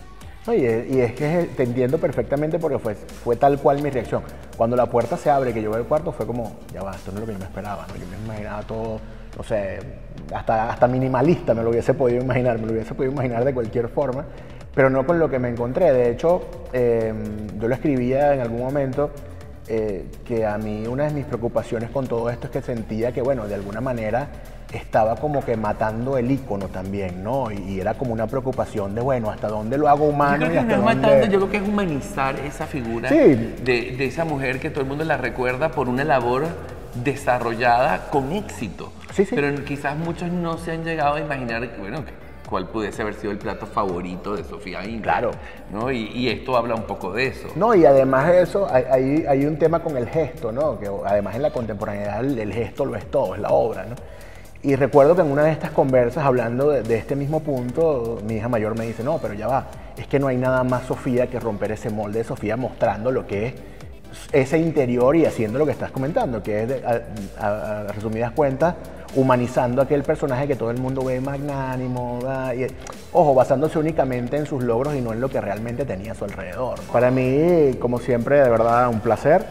Speaker 9: No, y es que te entiendo perfectamente porque fue tal cual mi reacción. Cuando la puerta se abre, que yo veo el cuarto, fue como, ya va, esto no es lo que yo me esperaba, ¿no? Yo me imaginaba todo, no sé, hasta minimalista me lo hubiese podido imaginar de cualquier forma, pero no con lo que me encontré. De hecho, yo lo escribía en algún momento, que a mí una de mis preocupaciones con todo esto es que sentía que, bueno, de alguna manera estaba como que matando el ícono también, ¿no? Y era como una preocupación de, bueno, ¿hasta dónde lo hago humano?
Speaker 1: Yo creo que es humanizar esa figura de esa mujer que todo el mundo la recuerda por una labor desarrollada con éxito.
Speaker 9: Sí, sí.
Speaker 1: Pero quizás muchos no se han llegado a imaginar, bueno, cuál pudiese haber sido el plato favorito de Sofía Inver.
Speaker 9: Claro.
Speaker 1: ¿No? Y esto habla un poco de eso.
Speaker 9: No, y además de eso, hay un tema con el gesto, ¿no? Que además en la contemporaneidad el gesto lo es todo, es la obra, ¿no? Y recuerdo que en una de estas conversas, hablando de este mismo punto, mi hija mayor me dice, no, pero ya va, es que no hay nada más Sofía que romper ese molde de Sofía mostrando lo que es ese interior y haciendo lo que estás comentando, que es, a resumidas cuentas, humanizando aquel personaje que todo el mundo ve magnánimo, y, ojo, basándose únicamente en sus logros y no en lo que realmente tenía a su alrededor, ¿no? Para mí, como siempre, de verdad, un placer.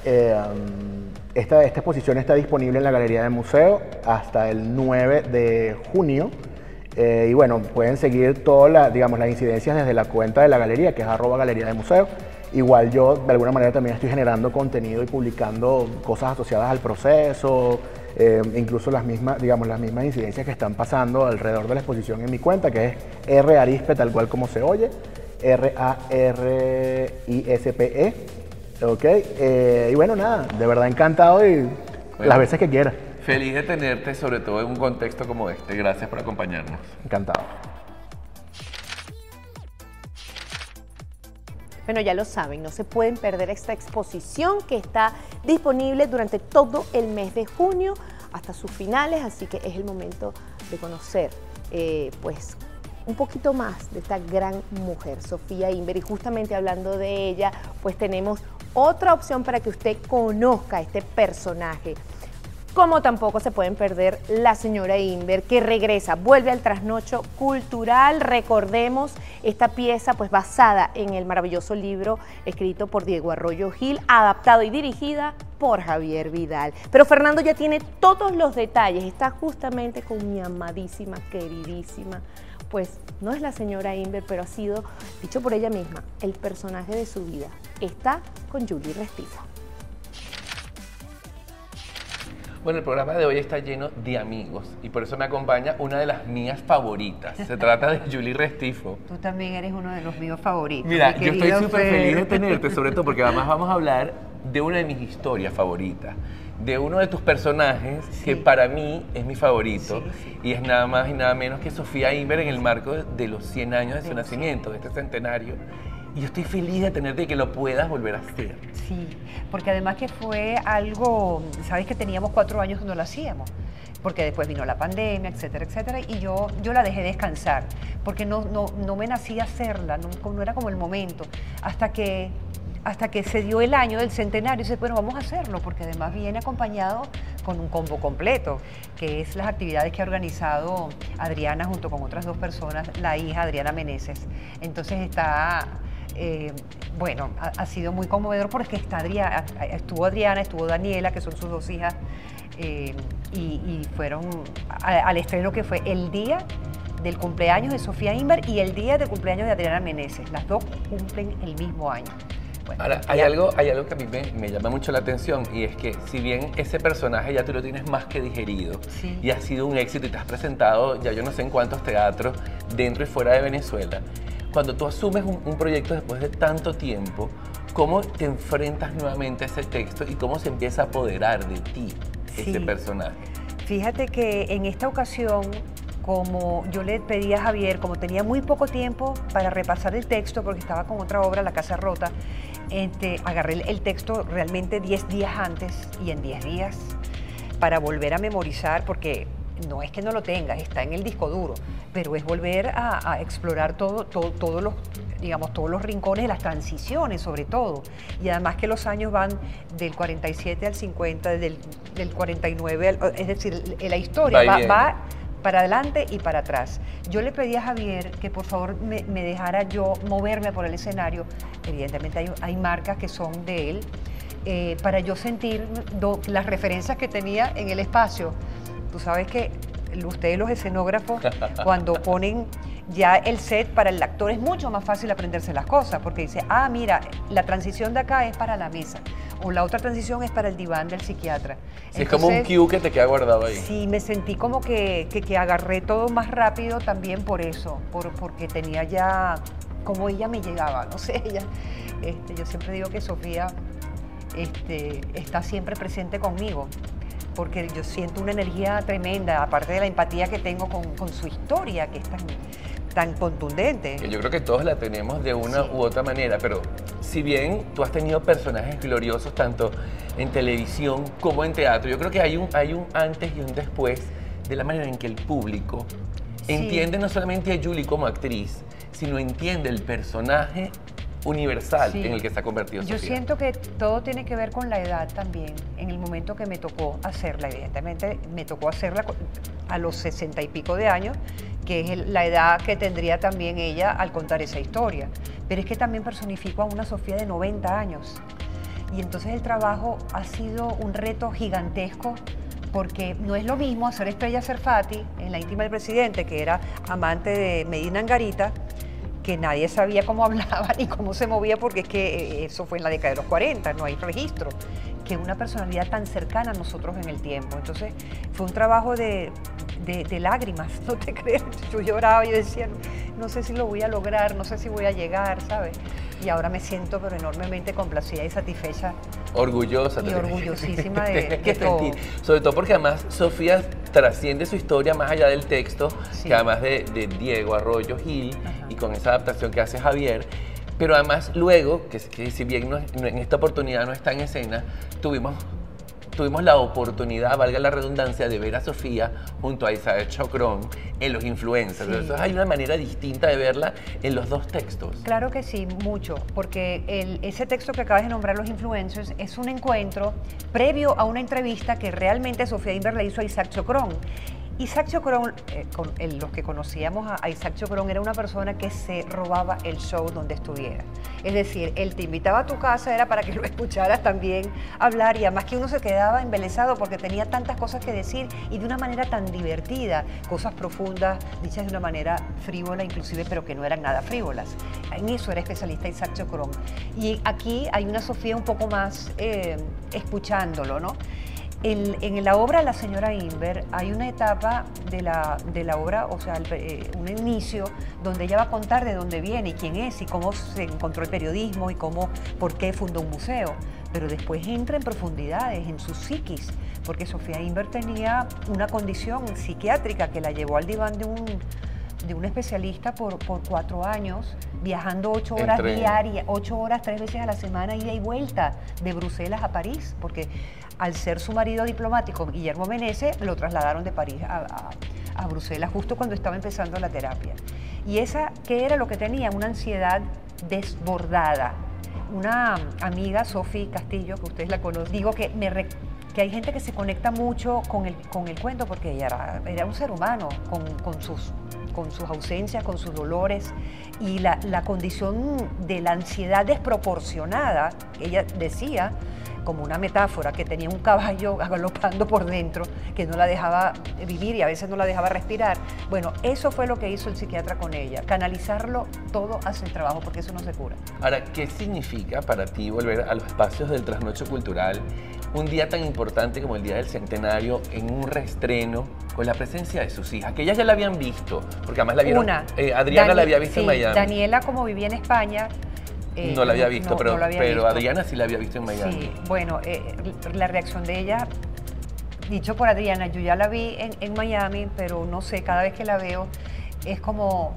Speaker 9: Esta exposición está disponible en la Galería de Museo hasta el 9 de junio. Y bueno, pueden seguir todas las incidencias desde la cuenta de la galería, que es @galería de museo. Igual yo, de alguna manera, también estoy generando contenido y publicando cosas asociadas al proceso, incluso las mismas incidencias que están pasando alrededor de la exposición en mi cuenta, que es R Arispe, tal cual como se oye, RARISPE. Ok, y bueno, nada, de verdad encantado y las veces que quieras.
Speaker 1: Feliz de tenerte, sobre todo en un contexto como este. Gracias por acompañarnos.
Speaker 9: Encantado.
Speaker 2: Bueno, ya lo saben, no se pueden perder esta exposición que está disponible durante todo el mes de junio hasta sus finales, así que es el momento de conocer, pues, un poquito más de esta gran mujer, Sofía Inver. Y justamente hablando de ella, pues tenemos otra opción para que usted conozca a este personaje. Como tampoco se pueden perder La Señora Inver, que regresa, vuelve al trasnocho cultural. Recordemos esta pieza pues basada en el maravilloso libro escrito por Diego Arroyo Gil, adaptado y dirigida por Javier Vidal. Pero Fernando ya tiene todos los detalles, está justamente con mi amadísima, queridísima, pues no es la señora Inver, pero ha sido, dicho por ella misma, el personaje de su vida. Está con Julie Restivo.
Speaker 1: Bueno, el programa de hoy está lleno de amigos y por eso me acompaña una de las mías favoritas. Se trata de Julie Restivo.
Speaker 10: Tú también eres uno de los míos favoritos.
Speaker 1: Mira, yo estoy súper feliz de tenerte, sobre todo porque además vamos a hablar de una de mis historias favoritas, de uno de tus personajes que para mí es mi favorito, y es nada más y nada menos que Sofía Inver en el marco de los 100 años de su nacimiento, de este centenario. Y yo estoy feliz de tenerte y que lo puedas volver a hacer.
Speaker 10: Sí, porque además que fue algo, sabes que teníamos 4 años cuando lo hacíamos, porque después vino la pandemia, etcétera, etcétera, y yo la dejé descansar, porque no me nacía hacerla, no era como el momento, hasta que se dio el año del centenario y dice, bueno, vamos a hacerlo, porque además viene acompañado con un combo completo, que es las actividades que ha organizado Adriana junto con otras 2 personas, la hija Adriana Meneses. Entonces está... bueno, ha sido muy conmovedor porque estuvo Adriana, estuvo Daniela, que son sus 2 hijas, y fueron al estreno que fue el día del cumpleaños de Sofía Inver y el día del cumpleaños de Adriana Meneses. Las 2 cumplen el mismo año. Bueno,
Speaker 1: ahora, hay algo que a mí me llama mucho la atención, y es que si bien ese personaje ya tú lo tienes más que digerido, y ha sido un éxito y te has presentado ya yo no sé en cuántos teatros dentro y fuera de Venezuela, cuando tú asumes un proyecto después de tanto tiempo, ¿cómo te enfrentas nuevamente a ese texto y cómo se empieza a apoderar de ti ese personaje?
Speaker 10: Fíjate que en esta ocasión, como yo le pedí a Javier, como tenía muy poco tiempo para repasar el texto, porque estaba con otra obra, La Casa Rota, agarré el texto realmente 10 días antes y en 10 días para volver a memorizar, porque no es que no lo tengas, está en el disco duro, pero es volver a explorar todos los rincones de las transiciones, sobre todo. Y además que los años van del 47 al 50, del 49, es decir, la historia para adelante y para atrás. Yo le pedí a Javier que por favor me dejara yo moverme por el escenario. Evidentemente hay marcas que son de él, para yo sentir las referencias que tenía en el espacio. Tú sabes que ustedes los escenógrafos, cuando ponen ya el set para el actor, es mucho más fácil aprenderse las cosas, porque dice, ah, mira, la transición de acá es para la mesa, o la otra transición es para el diván del psiquiatra.
Speaker 1: Sí, entonces, es como un cue que te queda guardado ahí.
Speaker 10: Sí, me sentí como que agarré todo más rápido también por eso, porque tenía ya, como ella me llegaba, no sé, ella, yo siempre digo que Sofía está siempre presente conmigo, porque yo siento una energía tremenda, aparte de la empatía que tengo con su historia, que es tan contundente.
Speaker 1: Yo creo que todos la tenemos de una u otra manera, pero si bien tú has tenido personajes gloriosos tanto en televisión como en teatro, yo creo que hay un antes y un después de la manera en que el público entiende no solamente a Julie como actriz, sino entiende el personaje universal en el que se ha convertido Sofía.
Speaker 10: Yo siento que todo tiene que ver con la edad también. En el momento que me tocó hacerla, evidentemente me tocó hacerla a los 60 y pico de años, que es la edad que tendría también ella al contar esa historia. Pero es que también personifico a una Sofía de 90 años. Y entonces el trabajo ha sido un reto gigantesco, porque no es lo mismo hacer Estrella Serfati en La íntima del presidente, que era amante de Medina Angarita, que nadie sabía cómo hablaba ni cómo se movía, porque es que eso fue en la década de los 40, no hay registro, que una personalidad tan cercana a nosotros en el tiempo. Entonces fue un trabajo de lágrimas, no te creas. Yo lloraba, yo decía, no sé si lo voy a lograr, no sé si voy a llegar, ¿sabes? Y ahora me siento pero enormemente complacida y satisfecha.
Speaker 1: Orgullosa.
Speaker 10: Y orgullosísima de todo.
Speaker 1: Sobre todo porque además Sofía trasciende su historia más allá del texto, que además de Diego Arroyo Gil, y con esa adaptación que hace Javier, pero además luego, que si bien en esta oportunidad no está en escena, tuvimos la oportunidad, valga la redundancia, de ver a Sofía junto a Isabel Chocrón en Los Influencers. Entonces hay una manera distinta de verla en los dos textos.
Speaker 10: Claro que sí, mucho, porque ese texto que acabas de nombrar, Los Influencers, es un encuentro previo a una entrevista que realmente Sofía Inver le hizo a Isaac Chocrón. Isaac Chocrón, los que conocíamos a Isaac Chocrón, era una persona que se robaba el show donde estuviera. Es decir, él te invitaba a tu casa, era para que lo escucharas también hablar, y además que uno se quedaba embelesado porque tenía tantas cosas que decir y de una manera tan divertida, cosas profundas, dichas de una manera frívola inclusive, pero que no eran nada frívolas. En eso era especialista Isaac Chocrón. Y aquí hay una Sofía un poco más escuchándolo, ¿no? En la obra La señora Inver hay una etapa de la obra, o sea, un inicio donde ella va a contar de dónde viene y quién es y cómo se encontró el periodismo y por qué fundó un museo. Pero después entra en profundidades, en su psiquis, porque Sofía Inver tenía una condición psiquiátrica que la llevó al diván de un especialista por 4 años, viajando 8 horas diarias, 8 horas 3 veces a la semana, ida y vuelta de Bruselas a París, porque al ser su marido diplomático, Guillermo Meneses, lo trasladaron de París a Bruselas justo cuando estaba empezando la terapia. Y esa, ¿qué era lo que tenía? Una ansiedad desbordada. Una amiga, Sofi Castillo, que ustedes la conocen, digo que hay gente que se conecta mucho con el cuento, porque ella era un ser humano con sus ausencias, con sus dolores, y la condición de la ansiedad desproporcionada, ella decía, como una metáfora, que tenía un caballo galopando por dentro, que no la dejaba vivir y a veces no la dejaba respirar. Bueno, eso fue lo que hizo el psiquiatra con ella, canalizarlo todo hacia el trabajo, porque eso no se cura.
Speaker 1: Ahora, ¿qué significa para ti volver a los espacios del trasnocho cultural un día tan importante como el Día del Centenario, en un reestreno con la presencia de sus hijas, que ellas ya la habían visto, porque además la vieron, Adriana la había visto en Miami.
Speaker 10: Daniela, como vivía en España,
Speaker 1: no la había visto, pero
Speaker 10: visto.
Speaker 1: Adriana sí la había visto en Miami.
Speaker 10: Sí, bueno, la reacción de ella, dicho por Adriana, yo ya la vi en Miami, pero no sé, cada vez que la veo es como,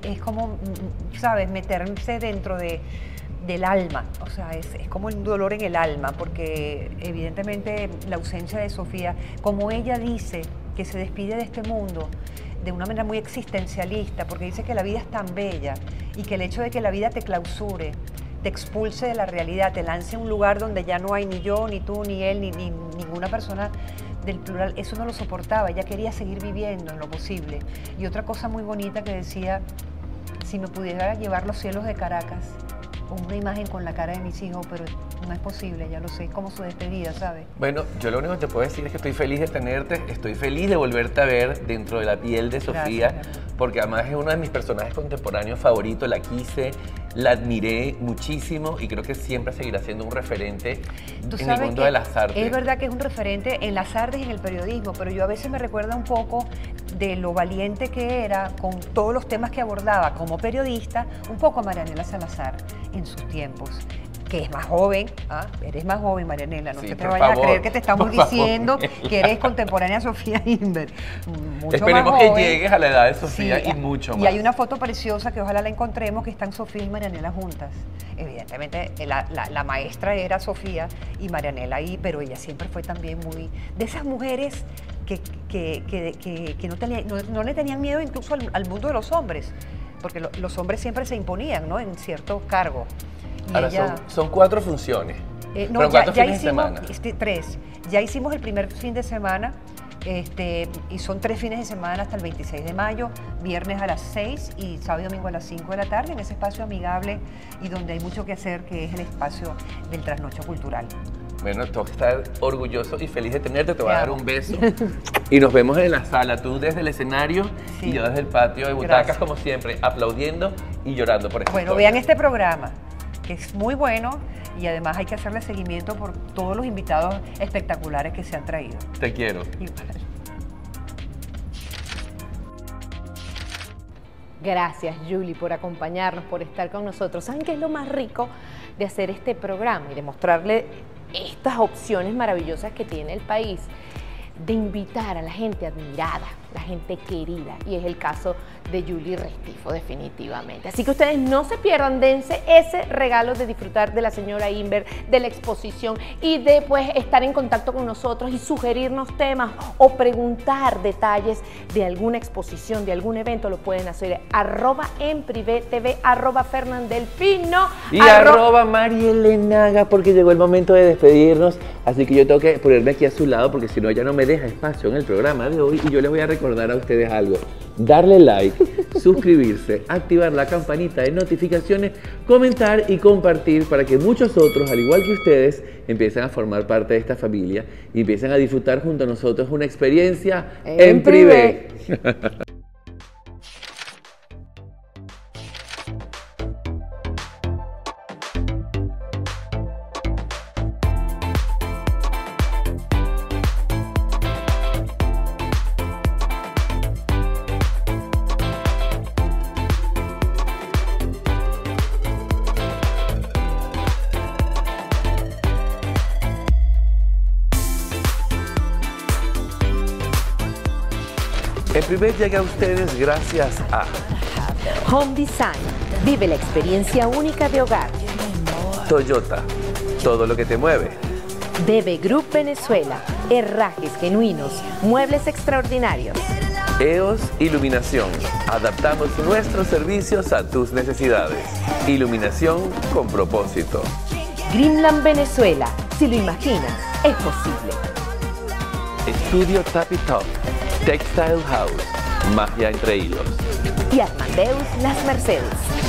Speaker 10: ¿sabes?, meterse dentro del alma, o sea, es como un dolor en el alma, porque evidentemente la ausencia de Sofía, como ella dice que se despide de este mundo de una manera muy existencialista, porque dice que la vida es tan bella y que el hecho de que la vida te clausure, te expulse de la realidad, te lance a un lugar donde ya no hay ni yo, ni tú, ni él, ni ninguna persona del plural, eso no lo soportaba, ella quería seguir viviendo en lo posible. Y otra cosa muy bonita que decía, si me pudiera llevar los cielos de Caracas, una imagen con la cara de mis hijos, pero no es posible, ya lo sé, es como su despedida, ¿sabes?
Speaker 1: Bueno, yo lo único que te puedo decir es que estoy feliz de tenerte, estoy feliz de volverte a ver dentro de la piel de Sofía,
Speaker 10: Gracias,
Speaker 1: porque además es uno de mis personajes contemporáneos favoritos, la quise, la admiré muchísimo y creo que siempre seguirá siendo un referente en el mundo de las artes.
Speaker 10: Es verdad que es un referente en las artes y en el periodismo, pero yo a veces me recuerda un poco de lo valiente que era con todos los temas que abordaba como periodista, un poco a Marianela Salazar en sus tiempos, que es más joven. Eres más joven, Marianela, no
Speaker 1: Sí,
Speaker 10: te
Speaker 1: por
Speaker 10: vayas
Speaker 1: favor,
Speaker 10: a creer que te estamos
Speaker 1: por favor.
Speaker 10: diciendo que eres contemporánea a Sofía Inver. Mucho
Speaker 1: Esperemos
Speaker 10: más
Speaker 1: que
Speaker 10: joven.
Speaker 1: llegues a la edad de Sofía
Speaker 10: Sí,
Speaker 1: y mucho más.
Speaker 10: Y hay una foto preciosa que ojalá la encontremos, que están Sofía y Marianela juntas. Evidentemente la maestra era Sofía y Marianela ahí, pero ella siempre fue también muy de esas mujeres que no le tenían miedo incluso al mundo de los hombres, porque los hombres siempre se imponían, ¿no?, en ciertos cargos. Y
Speaker 1: Ahora,
Speaker 10: ella,
Speaker 1: son 4 funciones.
Speaker 10: no,
Speaker 1: pero ¿cuántos
Speaker 10: ya
Speaker 1: fines de
Speaker 10: hicimos
Speaker 1: semana?
Speaker 10: 3. Ya hicimos el primer fin de semana, y son 3 fines de semana hasta el 26 de mayo, viernes a las 6 y sábado y domingo a las 5 de la tarde, en ese espacio amigable y donde hay mucho que hacer, que es el espacio del trasnocho cultural.
Speaker 1: Bueno, tengo que estar orgulloso y feliz de tenerte. Te voy
Speaker 10: Te
Speaker 1: a dar
Speaker 10: amo.
Speaker 1: un beso. Y nos vemos en la sala. Tú desde el escenario
Speaker 10: Sí.
Speaker 1: y yo desde el patio de butacas,
Speaker 10: Gracias.
Speaker 1: como siempre, aplaudiendo y llorando por esta
Speaker 10: Bueno,
Speaker 1: historia.
Speaker 10: vean este programa, que es muy bueno y además hay que hacerle seguimiento por todos los invitados espectaculares que se han traído.
Speaker 1: Te quiero.
Speaker 10: Igual.
Speaker 2: Gracias, Julie, por acompañarnos, por estar con nosotros. ¿Saben qué es lo más rico de hacer este programa y de mostrarle estas opciones maravillosas que tiene el país? De invitar a la gente admirada, la gente querida, y es el caso de Julie Restifo, definitivamente. Así que ustedes no se pierdan, dense ese regalo de disfrutar de la señora Inver, de la exposición y de pues estar en contacto con nosotros y sugerirnos temas o preguntar detalles de alguna exposición, de algún evento. Lo pueden hacer @enprivé.tv, @fernandelpino
Speaker 1: Y @Marielenaga, porque llegó el momento de despedirnos. Así que yo tengo que ponerme aquí a su lado, porque si no, ya no me deja espacio en el programa de hoy. Y yo les voy a recordar a ustedes algo: darle like, suscribirse, activar la campanita de notificaciones, comentar y compartir para que muchos otros, al igual que ustedes, empiecen a formar parte de esta familia y empiecen a disfrutar junto a nosotros una experiencia en privé. En privé llega a ustedes gracias a
Speaker 4: Home Design. Vive la experiencia única de hogar.
Speaker 1: Toyota, todo lo que te mueve.
Speaker 4: DB Group Venezuela. Herrajes genuinos. Muebles extraordinarios.
Speaker 1: EOS Iluminación, adaptamos nuestros servicios a tus necesidades. Iluminación con propósito.
Speaker 4: Greenland Venezuela. Si lo imaginas, es posible.
Speaker 1: Estudio Tapi Top, Textile House, magia entre hilos.
Speaker 4: Y Armandeus Las Mercedes.